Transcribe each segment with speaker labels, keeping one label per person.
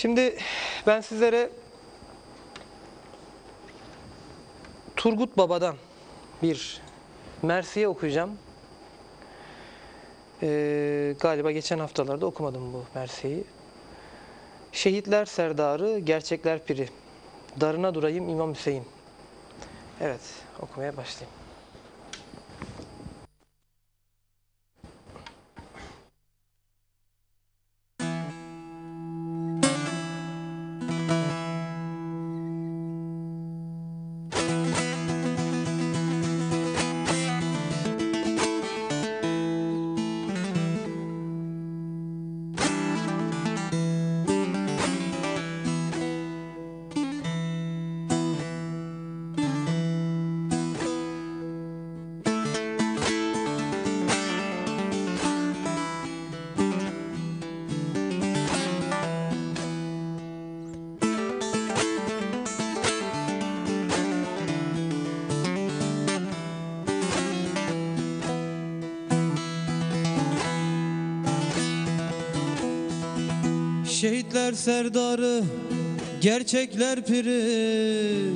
Speaker 1: Şimdi ben sizlere Turgut Baba'dan bir Mersiye okuyacağım. Galiba geçen haftalarda okumadım bu Mersiye'yi. Şehitler Serdarı, Gerçekler Piri. Darına durayım İmam Hüseyin. Evet, okumaya başlayayım.
Speaker 2: Şehitler Serdarı, Gerçekler Piri.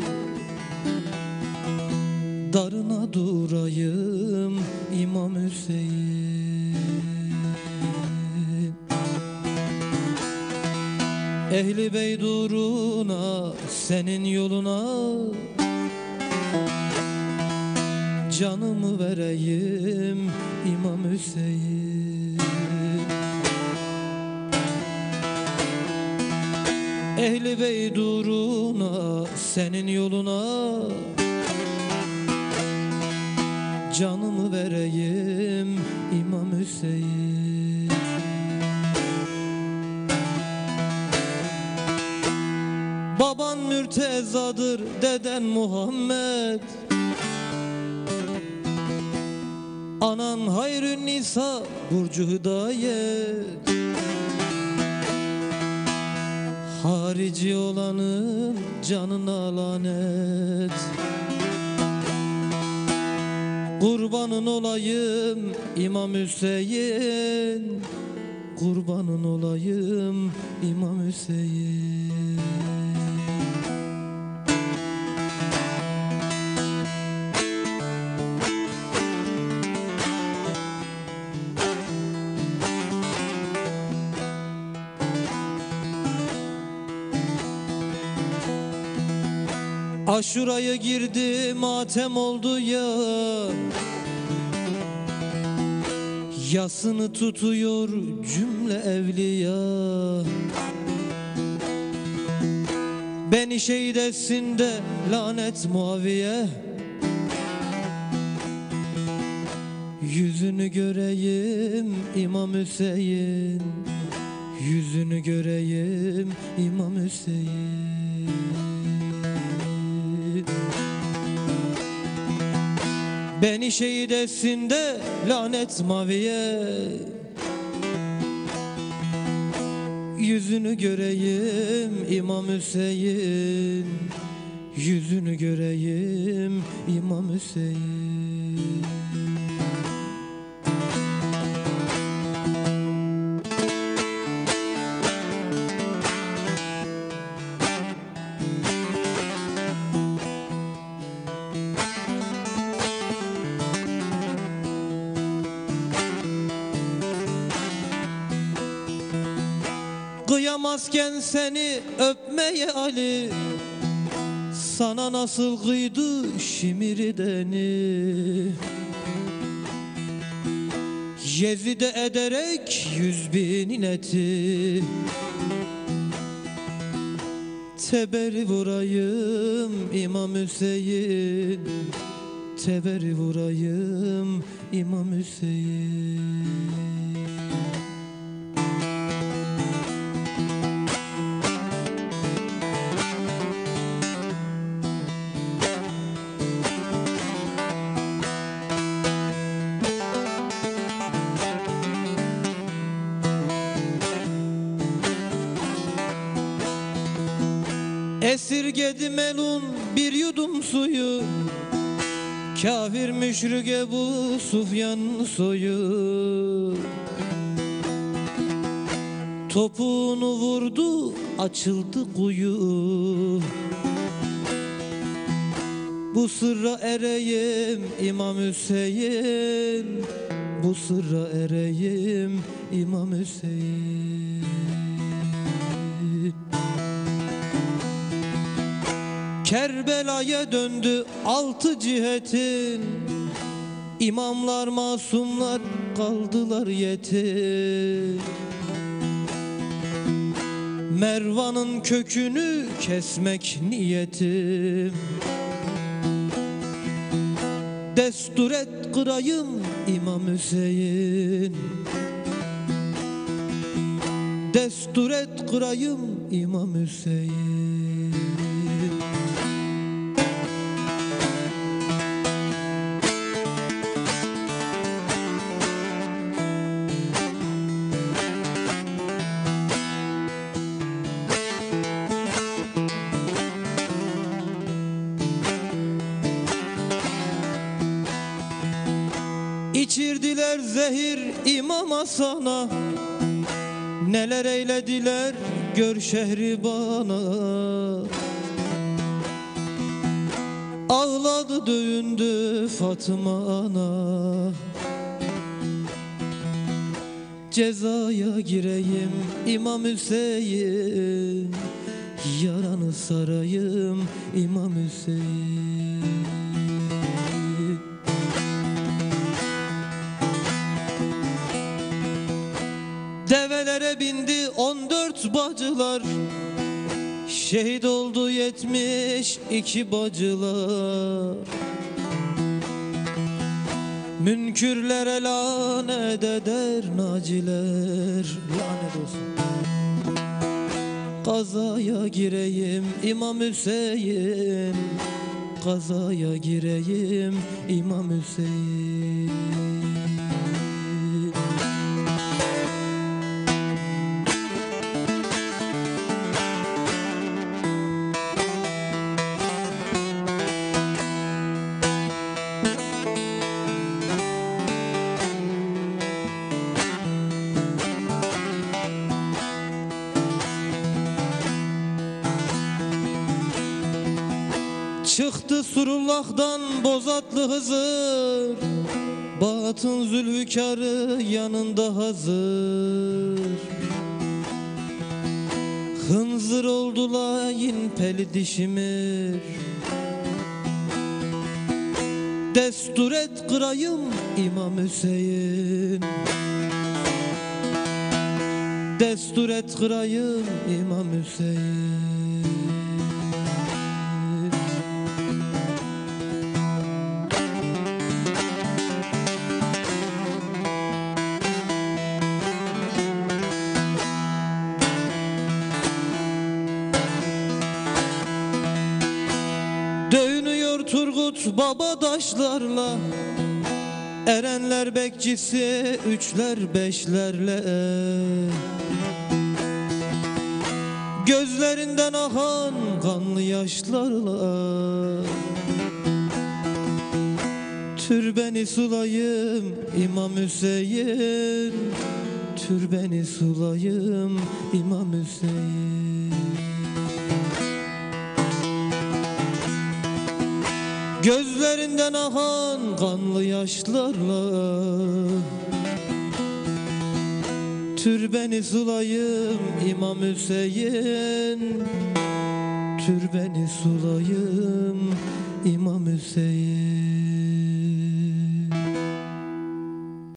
Speaker 2: Darına durayım İmam Hüseyin. Ehli Bey duruna, senin yoluna canımı vereyim İmam Hüseyin. Ehli Bey duruna, senin yoluna canımı vereyim İmam Hüseyin. Baban Mürtezadır, deden Muhammed, anan Hayrün Nisa, Burcu Hidayet. Harici olanın canına lanet. Kurbanın olayım İmam Hüseyin, kurbanın olayım İmam Hüseyin. Aşura'ya girdi, matem oldu ya, yasını tutuyor cümle evliya. Beni şehit etsin de lanet Muaviye, yüzünü göreyim İmam Hüseyin, yüzünü göreyim İmam Hüseyin. Beni şehit etsin de lanet Muaviye, yüzünü göreyim İmam Hüseyin, yüzünü göreyim İmam Hüseyin. Kıyamazken seni öpmeye Ali, sana nasıl kıydı Şimri'deni. Yezide ederek 100.000 ineti, teberi vurayım İmam Hüseyin, teberi vurayım İmam Hüseyin. Esirgedi melun bir yudum suyu, kafir müşrik Ebu Sufyan soyu. Topuğunu vurdu, açıldı kuyu. Bu sırra ereyim İmam Hüseyin, bu sırra ereyim İmam Hüseyin. Kerbela'ya döndü altı cihetin, İmamlar masumlar kaldılar yetim. Mervan'ın kökünü kesmek niyetim. Destur et kırayım İmam Hüseyin, destur et kırayım İmam Hüseyin. İçirdiler zehir İmam Hasan'a, neler eylediler gör Şehribana. Ağladı dövündü Fatıma ana. Cezaya gireyim İmam Hüseyin, yaranı sarayım İmam Hüseyin. Develere bindi 14 bacılar, şehit oldu 72 bacılar. Münkürlere lanet eder naciler, lanet olsun. Kazaya gireyim İmam Hüseyin, kazaya gireyim İmam Hüseyin. Çıktı Surullah'dan Bozatlı Hızır, Batın Zülfikar'ı yanında hazır. Hınzır oldu layin peli dişimir, destur et kırayım İmam Hüseyin, destur et kırayım İmam Hüseyin. Dövünüyor Turgut Babadaşlarla, erenler bekçisi üçler beşlerle. Gözlerinden akan kanlı yaşlarla, türbeni sulayım İmam Hüseyin, türbeni sulayım İmam Hüseyin. Gözlerinden akan kanlı yaşlarla, türbeni sulayım İmam Hüseyin, türbeni sulayım İmam Hüseyin.